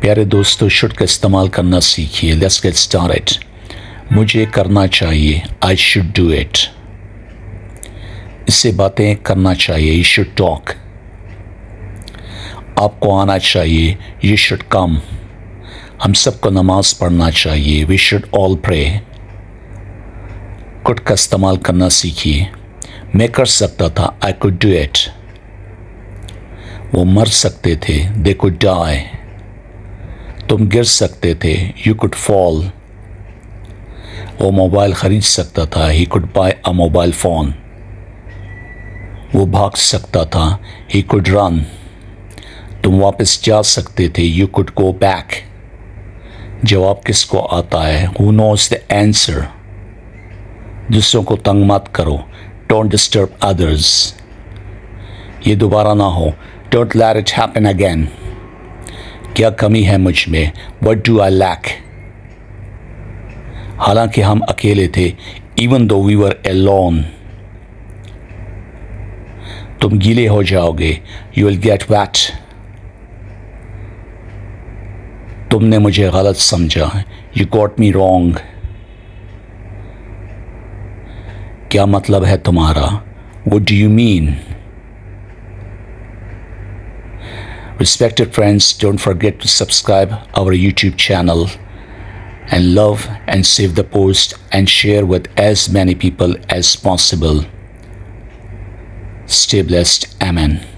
प्यारे दोस्तों, शुड का इस्तेमाल करना सीखिए। Let's get started. मुझे करना चाहिए, आई शुड डू इट। इससे बातें करना चाहिए, यू शुड टॉक। आपको आना चाहिए, यू शुड कम। हम सबको नमाज पढ़ना चाहिए, we should all pray. Could का इस्तेमाल करना सीखिए। मैं कर सकता था, आई कुड डू इट। वो मर सकते थे, दे कुड डाई। तुम गिर सकते थे, यू कुड फॉल। वो मोबाइल खरीद सकता था, he could buy a mobile phone. वो भाग सकता था, ही कुड रन। तुम वापस जा सकते थे, यू कुड गो बैक। जवाब किसको आता है? Who knows the answer. दूसरों को तंग मत करो, डोंट डिस्टर्ब अदर्स। ये दोबारा ना हो, don't let it happen again. क्या कमी है मुझ में? What do I lack? हालांकि हम अकेले थे, even though we were alone. तुम गीले हो जाओगे, you will get wet. तुमने मुझे गलत समझा, you got me wrong. क्या मतलब है तुम्हारा? What do you mean? Respected friends, don't forget to subscribe our YouTube channel and love and save the post and share with as many people as possible. Stay blessed. Amen.